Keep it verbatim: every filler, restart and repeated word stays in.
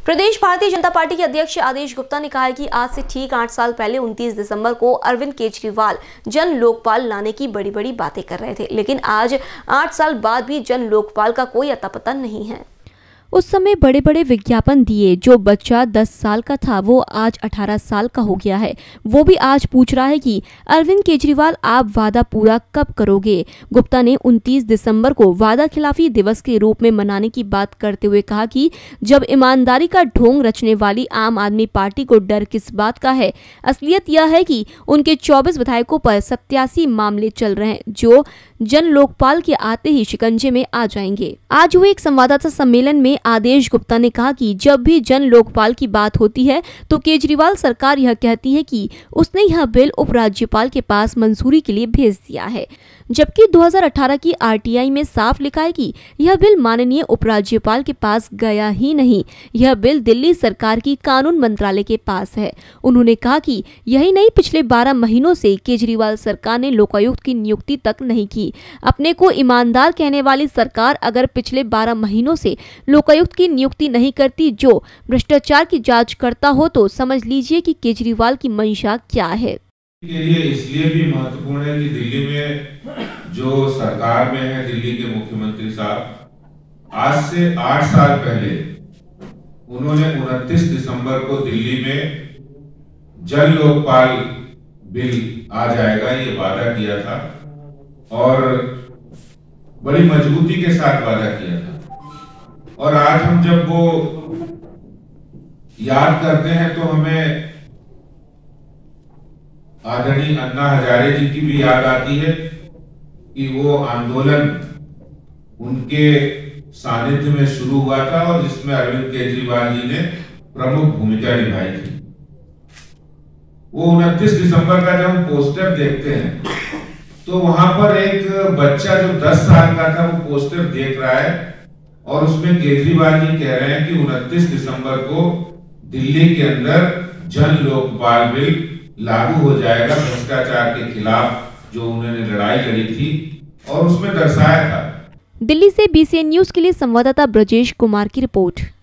प्रदेश Bharatiya Janata party के अध्यक्ष आदेश गुप्ता ने कहा है कि आज से ठीक आठ साल पहले उनतीस दिसंबर को अरविंद केजरीवाल जन लोकपाल लाने की बड़ी बड़ी बातें कर रहे थे, लेकिन आज आठ साल बाद भी जन लोकपाल का कोई अता पता नहीं है। उस समय बड़े बड़े विज्ञापन दिए, जो बच्चा दस साल का था वो आज अठारह साल का हो गया है। वो भी आज पूछ रहा है कि अरविंद केजरीवाल आप वादा पूरा कब करोगे। गुप्ता ने उनतीस दिसंबर को वादा खिलाफी दिवस के रूप में मनाने की बात करते हुए कहा कि जब ईमानदारी का ढोंग रचने वाली आम आदमी पार्टी को डर किस बात का है, असलियत यह है कि उनके चौबीस विधायकों पर सत्यासी मामले चल रहे हैं, जो जन लोकपाल के आते ही शिकंजे में आ जाएंगे। आज हुए एक संवाददाता सम्मेलन में आदेश गुप्ता ने कहा कि जब भी जन लोकपाल की बात होती है तो केजरीवाल सरकार यह कहती है कि उसने यह बिल उपराज्यपाल के पास मंजूरी के लिए भेज दिया है, जबकि दो हज़ार अठारह की आरटीआई में साफ लिखा है कि यह बिल माननीय उपराज्यपाल के पास गया ही नहीं। यह बिल दिल्ली सरकार की कानून मंत्रालय के पास है। उन्होंने कहा कि यही नहीं, पिछले बारह महीनों से केजरीवाल सरकार ने लोकायुक्त की नियुक्ति तक नहीं की। अपने को ईमानदार कहने वाली सरकार अगर पिछले बारह महीनों से लोकायुक्त की नियुक्ति नहीं करती, जो भ्रष्टाचार की जांच करता हो, तो समझ लीजिए कि केजरीवाल की मंशा क्या है। के लिए इसलिए भी महत्वपूर्ण है कि दिल्ली में जो सरकार में है, दिल्ली के मुख्यमंत्री साहब, आज से आठ साल पहले उन्होंने उनतीस दिसंबर को दिल्ली में जन लोकपाल बिल आ जाएगा ये वादा किया था और बड़ी मजबूती के साथ वादा किया था। और आज हम जब वो याद करते हैं तो हमें आदरणीय अन्ना हजारे जी की भी याद आती है कि वो आंदोलन उनके सानिध्य में शुरू हुआ था और जिसमें अरविंद केजरीवाल जी ने प्रमुख भूमिका निभाई थी। वो उनतीस दिसंबर का जब हम पोस्टर देखते हैं तो वहां पर एक बच्चा जो दस साल का था वो पोस्टर देख रहा है और उसमें केजरीवाल जी कह रहे हैं कि उनतीस दिसंबर को दिल्ली के अंदर जन लोकपाल बिल लागू हो जाएगा, भ्रष्टाचार के खिलाफ जो उन्होंने लड़ाई लड़ी थी और उसमें दर्शाया था। दिल्ली से बीसीएन न्यूज के लिए संवाददाता ब्रजेश कुमार की रिपोर्ट।